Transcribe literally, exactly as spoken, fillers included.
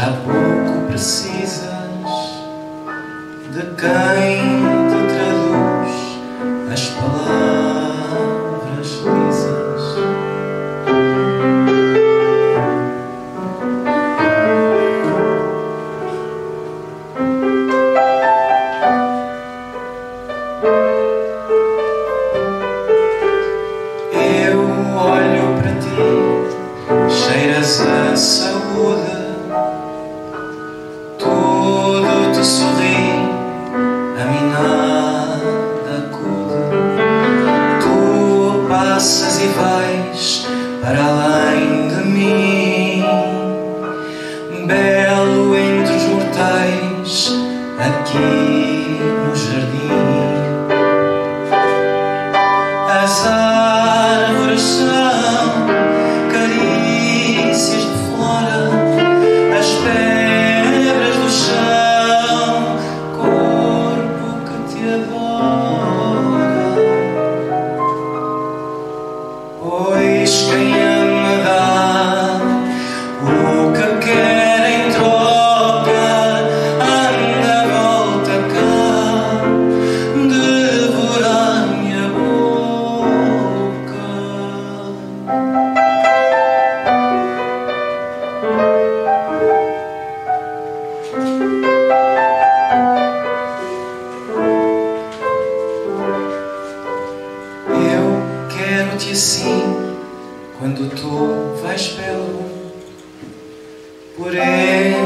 Já pouco precisas de quem te traduz as palavras lisas. Eu olho para ti, cheiras a saúde. Tudo te sorri, a mim nada acude. Tu passas e vais para além de mim, belo entre os mortais, aqui no jardim. As árvores são carícias de flora, as pedras do chão, corpo que te adora. Pois quem ama dá o que quer em troca, anda, volta cá, devorar-me a boca. Eu quero-te assim, quando tu vais belo, por